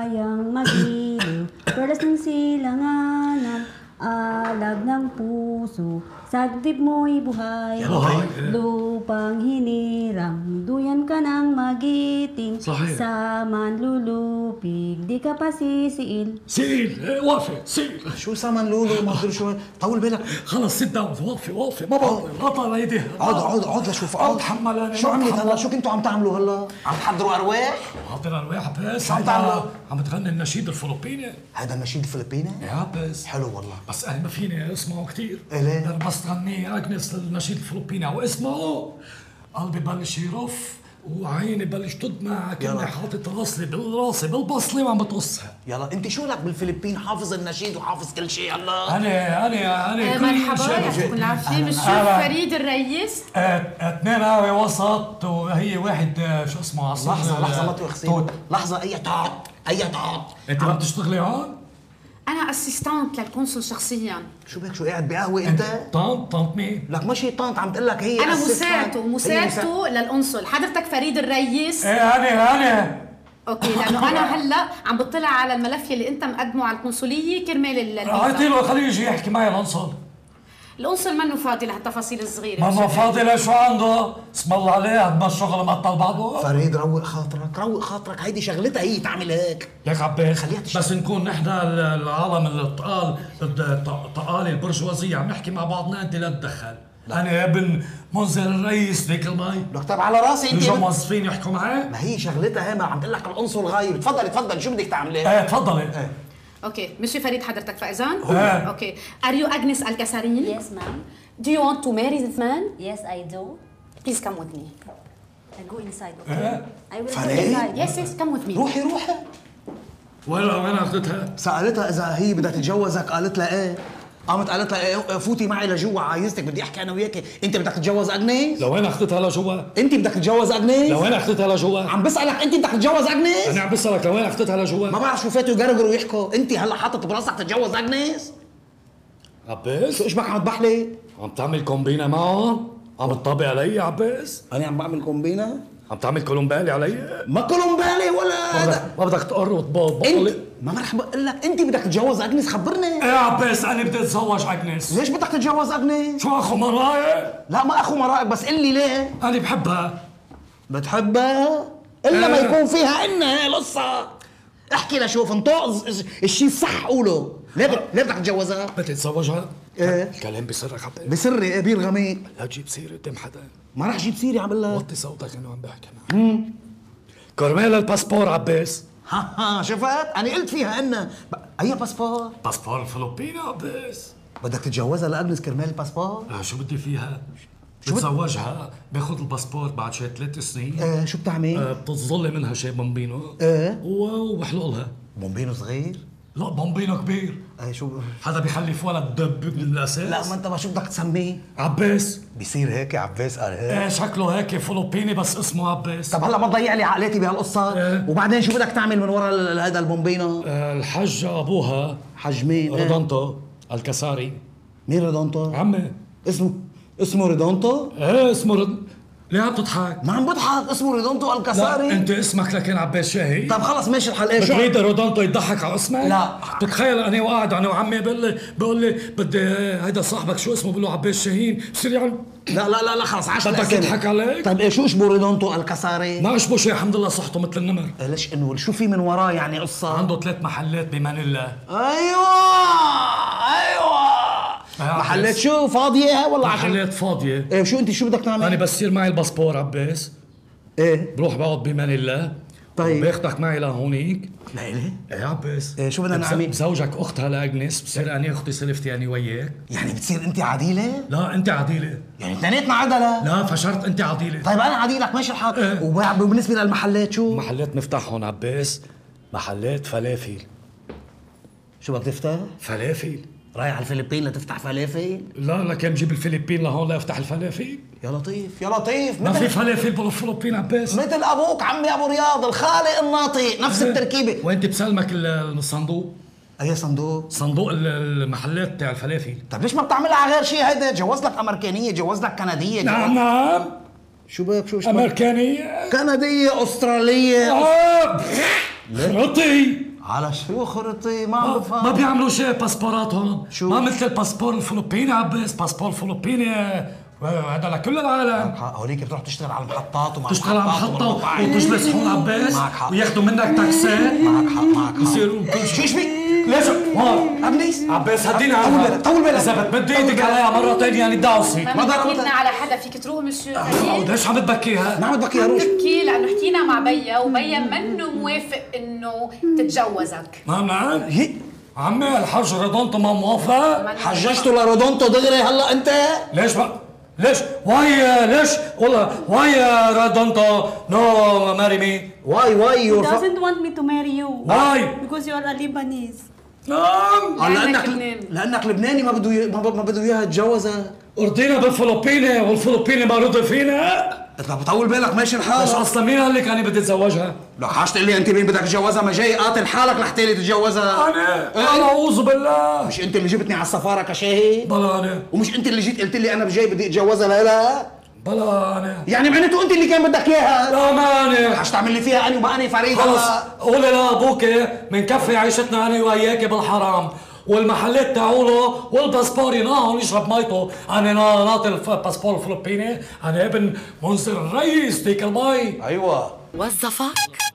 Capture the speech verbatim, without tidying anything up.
kayang magiliw. Perlas ng silanganan, alab ng puso, sagdib mo'y buhay. Lupang hinirang, duyan ka ng magiting. Sa manlulupig, di ka pa sisiil. سيل وافي سيل. شو سامان لولو ما ادري شو طول بالك. خلص سيت داون وافي وافي ما بقدر غطى ايديها. اقعد اقعد اقعد لشوف اقعد. اتحمل. شو عملت هلا؟ شو كنتوا عم تعملوا هلا؟ عم تحضروا ارواح؟ حاضر ارواح بس. شو عم تعملوا؟ عم تغني النشيد الفلبيني. هذا النشيد الفلبيني؟ يا بس حلو والله. بس انا ما فيني اسمعه كثير. ليه؟ بس تغني اجنس النشيد الفلبيني او اسمعه قلبي بلش يرف وعيني بلش تدمع كأني حاطط راسي بالراسي بالبصلة وعم بتقصها. يلا انت شو لك بالفلبين حافظ النشيد وحافظ كل شيء هلا؟ انا انا انا مرحبا يعطيكم العافية. بنشوف فريد الرئيس. اثنين قهوة وسط وهي واحد شو اسمه عصير. لحظة لحظة ما تؤخذين. لحظة أي تعط أي تعط. أنت ما بتشتغلي هون؟ أنا أسيستانت للقنصل شخصيا. شو بك شو قاعد بقهوة أنت؟ طنط طنط مين؟ لك ماشي طنط عم تقول لك هي أنا مساعدته مساعدته للقنصل. حضرتك فريد الرئيس؟ إيه أنا أنا. اوكي لانه انا هلا عم بطلع على الملف اللي انت مقدمه على القنصليه كرمال الفيزا. اعطي له خليه يجي يحكي معي القنصل. القنصل منه فاضي لهالتفاصيل الصغيره. منه فاضي لشو عنده؟ اسم الله عليه قد ما الشغل مقطع بعضه. فريد روق خاطرك روق خاطرك هيدي شغلتها هي تعمل هيك. ليك عباس خليها تشتغل. بس نكون نحن العالم الثقال الثقال البرجوازيه عم نحكي مع بعضنا انت لا تتدخل. انا ابن منزل الرئيس ذيك المي. لك طب على راسي انت. يجوا موظفين يحكوا معي؟ ما هي شغلتها هي ما عم تقول لك القنصل غايب. تفضلي تفضلي شو بدك تعملي؟ ايه تفضلي. ايه. اوكي مشي فريد حضرتك فايزان؟ ايه. اوكي ار يو اجنس الكسارين؟ Yes, ma'am. Do you want to marry this man? Yes, I do. Please come with me. I go inside, okay? I will go فريد؟ inside. Yes yes come with me. روحي روحي. وين وين اخذتها؟ سألتها إذا هي بدها تتجوزك قالت لها إيه. قامت قالت لها إيه فوتي معي لجوا عايزتك بدي أحكي أنا وياكي. أنت بدك تتجوز أجنيس؟ لوين اخذتها لجوا؟ أنت بدك تتجوز أجنيس؟ لوين اخذتها لجوا؟ عم بسألك أنت بدك تتجوز أجنيس؟ انا عم بسألك لوين اخذتها لجوا؟ ما بعرف شو فاتوا يقرقروا ويحكوا. أنت هلا حاطط براسك تتجوز أجنيس؟ عباس شو إيش بك عم تبحلي؟ عم تعمل كومبينة معهم؟ عم تطابق علي يا عباس؟ أنا عم بعمل كومبينة؟ عم تعمل كولومبالي علي؟ ما كولومبالي ولا هذا. ما بدك تقر وتبطل. انت ما مرحبا بقول لك انت بدك تتجوز اجنس خبرني. ايه يا عباس انا بدي اتزوج اجنس. ليش بدك تتجوز اجنس؟ شو اخو مرائي؟ لا ما اخو مرائك بس قل لي ليه؟ انا بحبها. بتحبها؟ الا ما ايه. يكون فيها إن هي القصة. احكي لشوف انطق الشيء الصح قوله. ليه بدك ليه بدك تتجوزها؟ بدي اتزوجها؟ ايه الكلام بسرك عباس. بسري ايه بير غميق. لا تجيب سيرة قدام حدا. ما رح جيب سيري عم بقول لك. وطي صوتك انه عم بحكي معك. كرمال الباسبور عباس. ها ها شفت؟ انا قلت فيها إن اي باسبور؟ باسبور الفلبيني عباس. بدك تتجوزها لاجنس كرمال الباسبور؟ آه شو بدي فيها؟ شو بت- بتزوجها باخذ الباسبور بعد شي ثلاث سنين. ايه شو بتعمل؟ آه بتظل منها شي بومبينو. ايه و- وبحلقلها. بومبينو صغير؟ لا بومبينو كبير. ايه شو حدا بيخلف ولد دب بالاساس. لا ما انت ما شو بدك تسميه؟ عباس. بيصير هيك عباس قال هيك. ايه شكله هيك فلبيني بس اسمه عباس. طب هلا ما تضيع لي عقلاتي بهالقصه. إيه. وبعدين شو بدك تعمل من ورا ال- هذا البومبينو؟ آه الحج ابوها حج مين؟ إيه؟ رضنطو الكساري. مين ريدونتو؟ عمي. اسمه اسمه ريدونتو؟ ايه اسمه رد... ليه عم تضحك؟ ما عم بضحك اسمه ريدونتو لا الكساري. انت اسمك لكن عباس شاهي. طب خلص ماشي الحال. ايه شو بتريد رودونتو يضحك على اسمك؟ لا. بتتخيل انا وقاعد انا وعمي بقول لي بقول لي بدي هيدا صاحبك شو اسمه بقول له عباس شاهين بصير يعني لا لا لا لا خلص عشت بدك يضحك عليك؟ طيب ايه شو اشبه ريدونتو الكساري؟ ما اشبه شيء الحمد لله صحته مثل النمر. إيه ليش انه شو في من وراه يعني قصه؟ عنده ثلاث محلات بمانيلا. ايوه ايوه محلات شو فاضيه والله عشان محلات فاضيه. ايه شو انت شو بدك تعمل؟ انا بصير معي الباسبور عباس ايه بروح بقعد بمانيلا. طيب. باخدك معي لهونيك. لا إلي؟ ايه عباس. إيه شو بدنا نعمل؟ بزوجك اختها لاجنس بصير اني اختي سلفتي اني وياك. يعني بتصير انت عديله؟ لا انت عديله. يعني اثنيناتنا عدله؟ لا فشرت انت عديله. طيب انا عديلك ماشي الحال. إيه. وبالنسبه للمحلات شو؟ محلات نفتحهم عباس محلات فلافل. شو بدك تفتح؟ فلافل. رايح على الفلبين لتفتح فلافل؟ لا لكن جيب الفلبين لهون لافتح الفلافل. يا لطيف يا لطيف ما في مثل فلافل بالفلبين عباس. مثل ابوك عمي ابو رياض الخالق الناطق نفس التركيبه. وانت بسلمك ال- الصندوق. اي صندوق؟ صندوق ال- المحلات تاع الفلافل. طيب ليش ما بتعملها على غير شيء؟ هيدا جوز لك امريكانيه جوز لك كنديه جوز... نعم نعم. شو بك شو اسمك؟ امريكانيه. كنديه استراليه. آه. رطي. على شو خرطي؟ ما عم ما, بفهم. ما بيعملوا شيء باسبورات هون. شو؟ ما مثل الباسبور الفلبيني عباس، باسبور الفلبيني هذا لكل العالم. معك حق، هوليك بتروح تشتغل على المحطات ومع تشتغل على المحطات محطة وتجلس هون عباس معك حق. وياخذوا منك تاكسي. معك حق معك حق. يصيروا كل شو شيء. ايش بك؟ ليش؟ هون ابليس عباس هديني طول عنها. بالك طول بالك. إذا بتمد ايدك عليها مرة ثانية يعني دعوسي. ما بتبكينا على حدا، فيك تروح مسيو خليل. ليش عم تبكيها؟ ما عم تبكي يا روش. بتبكي لانه حكينا مع بيا وبيا منه موافق انه تتجوزك. نعم نعم. عمي الحاج رضونته ما موافق؟ حججته لرودونتو دغري هلا انت؟ ليش بقى؟ ليش؟ واي ليش؟ والله واي رضونته نو ماري مي؟ واي واي He يور doesn't want me to marry you. Why? Because you are a Lebanese. نعم. لانك لبناني. لانك لبناني ما بده ي- ما ب- ما بده اياها تتجوزها. ارضينا بالفلبيني والفلبيني ما رضي فينا. انت بطول بالك ماشي الحال. ليش اصلا مين قال لك اني بدي اتزوجها؟ لك حاج تقول لي انت مين بدك تتجوزها؟ ما جاي قاتل حالك لحتى لي تتجوزها. انا إيه؟ انا اعوذ بالله. مش انت اللي جبتني على السفاره كشاهي؟ بلا انا ومش انت اللي جيت قلت لي انا جاي بدي اتجوزها لها؟ بلا انا يعني معناته انت اللي كان بدك اياها. لا ما انا. حاج تعمل لي فيها انا وما انا فريد. خلص هلا. قولي لابوك منكفي عيشتنا انا وياك بالحرام، والمحلات تاعوله والباسبور يناهون يشرب ميته. انا نا- ناطي الباسبور الفلبيني، انا ابن منصر الرئيس ديك المي. ايوه وظفك